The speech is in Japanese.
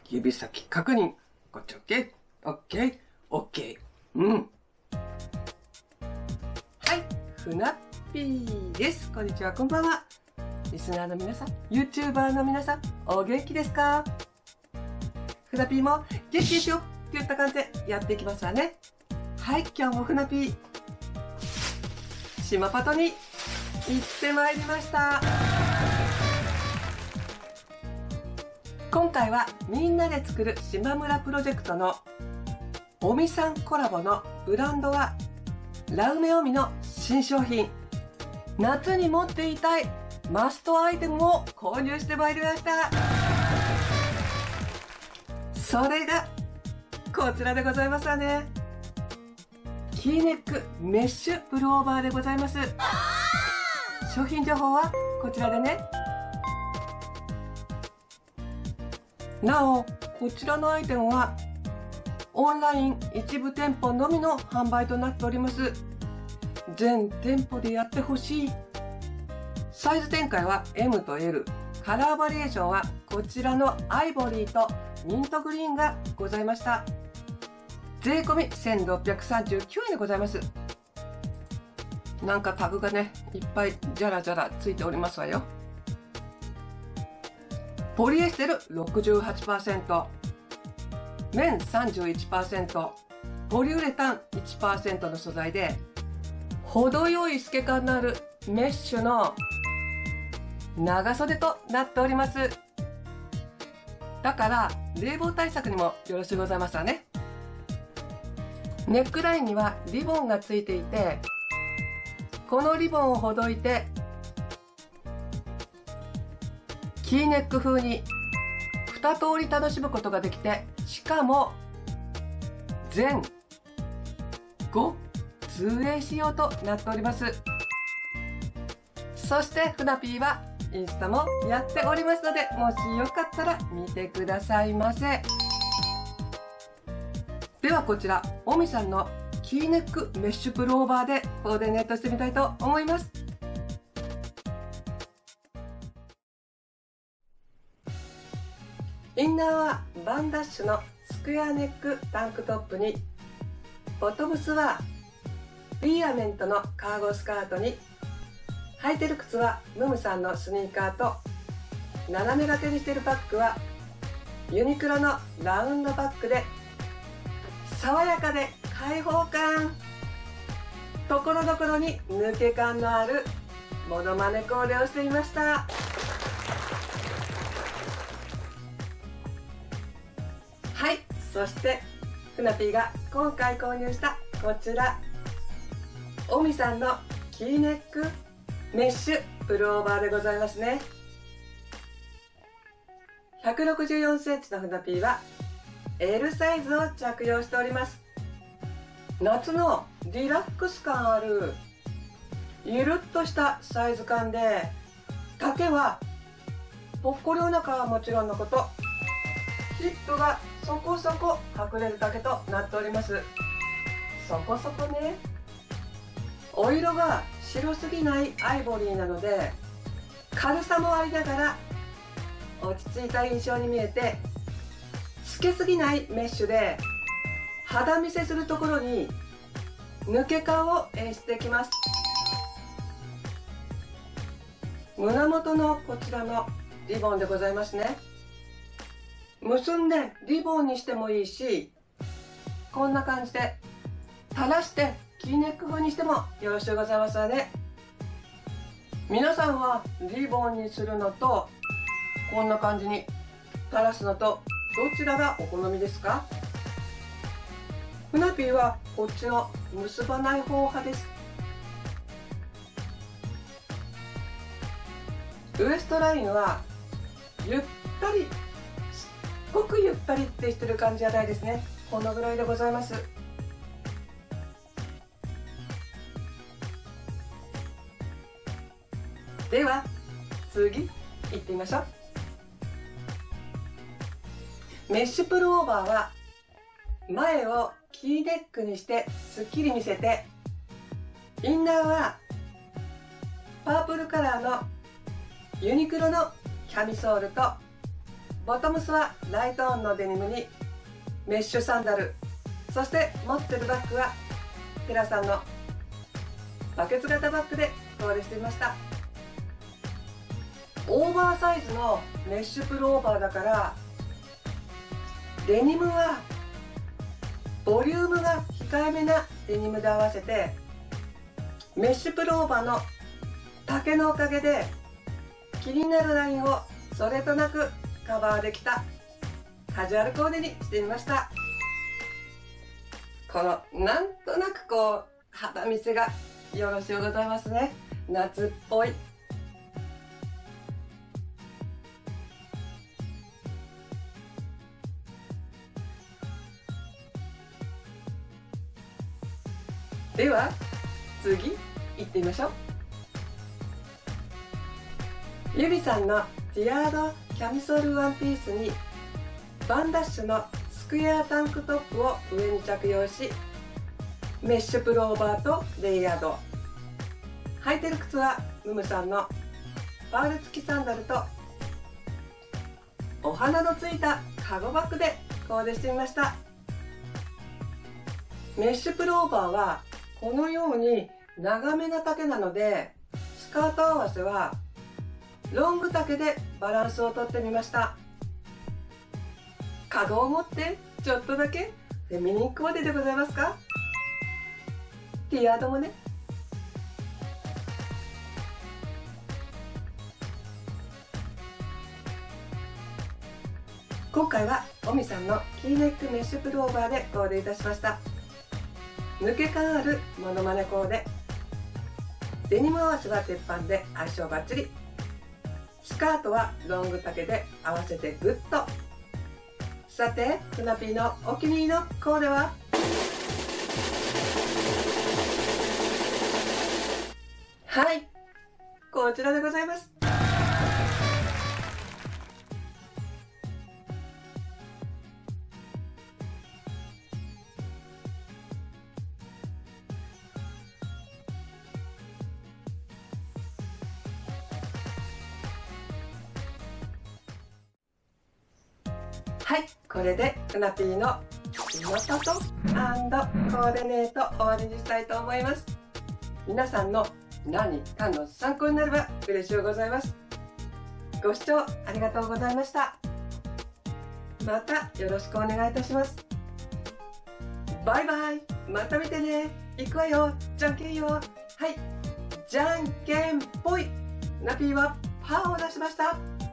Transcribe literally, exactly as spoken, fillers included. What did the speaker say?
指先確認。こっち OK、OK、OK。うん。はい、ふなっぴーです。こんにちは、こんばんは。リスナーの皆さん、YouTuber の皆さん、お元気ですか？ふなぴーも元気ですよっていった感じでやっていきますわね。はい、今日もふなぴー、島パトに行ってまいりました。今回はみんなで作る島村プロジェクトのおみさんコラボのブランドはラウメオミの新商品、夏に持っていたいマストアイテムを購入してまいりました。それがこちらでございますわね。キーネックメッシュプルオーバーでございます。商品情報はこちらでね。なお、こちらのアイテムはオンライン一部店舗のみの販売となっております。全店舗でやってほしい。サイズ展開は エム と エル、 カラーバリエーションはこちらのアイボリーとミントグリーンがございました。税込みせんろっぴゃくさんじゅうきゅうえんでございます。なんかタグがね、いっぱいジャラジャラついておりますわよ。ポリエステル ろくじゅうはちパーセント、 綿 さんじゅういちパーセント、 ポリウレタン いちパーセント の素材で程よい透け感のあるメッシュの長袖となっております。だから冷房対策にもよろしゅうございますわね。ネックラインにはリボンがついていて、このリボンをほどいてキーネック風にに通り楽しむことができて、しかも全ご ツーエー 仕様となっております。そしてふなぴーはインスタもやっておりますので、もしよかったら見てくださいませ。ではこちらおみさんのキーネックメッシュプルオーバーでコーディネートしてみたいと思います。インナーはバンダッシュのスクエアネックタンクトップに、ボトムスはリーアメントのカーゴスカートに、履いてる靴はムムさんのスニーカーと、斜め掛けにしているバッグはユニクロのラウンドバッグで、爽やかで開放感、ところどころに抜け感のあるモノマネコーデをしてみました。はい、そしてふなぴーが今回購入したこちら、おみさんのキーネックメッシュプルオーバーでございますね。ひゃくろくじゅうよんセンチのふなぴーは エル サイズを着用しております。夏のリラックス感あるゆるっとしたサイズ感で、丈はぽっこりお腹はもちろんのこと、ヒップがそこそこ隠れる丈となっております。そこそこね。お色が白すぎないアイボリーなので、軽さもありながら落ち着いた印象に見えて、透けすぎないメッシュで肌見せするところに抜け感を演出できます。胸元のこちらのリボンでございますね。結んでリボンにしてもいいし、こんな感じで垂らしてキーネック風にしてもよろしゅうございますわね。皆さんはリボンにするのとこんな感じに垂らすのとどちらがお好みですか？ふなぴーはこっちの結ばない方派です。ウエストラインはゆったり、すっごくゆったりってしてる感じじゃないですね。このぐらいでございます。では次行ってみましょう。メッシュプルオーバーは前をキーネックにしてすっきり見せて、インナーはパープルカラーのユニクロのキャミソールとボトムスはライトオンのデニムにメッシュサンダル、そして持ってるバッグはテラさんのバケツ型バッグでコーデしてみました。オーバーサイズのメッシュプルオーバーだからデニムはボリュームが控えめなデニムで合わせて、メッシュプルオーバーの丈のおかげで気になるラインをそれとなくカバーできたカジュアルコーデにしてみました。このなんとなくこう肌見せがよろしゅうございますね。夏っぽい。では次行ってみましょう。ゆみさんのティアードキャミソールワンピースにバンダッシュのスクエアタンクトップを上に着用し、メッシュプルオーバーとレイヤード。履いてる靴はムムさんのパール付きサンダルとお花のついたカゴバッグでコーデしてみました。メッシュプルオーバーはこのように長めな丈なので、スカート合わせはロング丈でバランスをとってみました。カゴを持ってちょっとだけフェミニンコーデでございますか。ティアードもね。今回はオミさんのキーネックメッシュプルオーバーでコーデいたしました。抜け感あるモノマネコーデ。デニム合わせは鉄板で相性バッチリ。スカートはロング丈で合わせてグッと。さてふなぴーのお気に入りのコーデははい、こちらでございます。はい、これでふなぴーの仕事と&コーディネート終わりにしたいと思います。皆さんの何かの参考になれば嬉しゅうございます。ご視聴ありがとうございました。またよろしくお願いいたします。バイバイ、また見てね。いくわよ、じゃんけんよ。はい、じゃんけんぽい。ふなぴーはパーを出しました。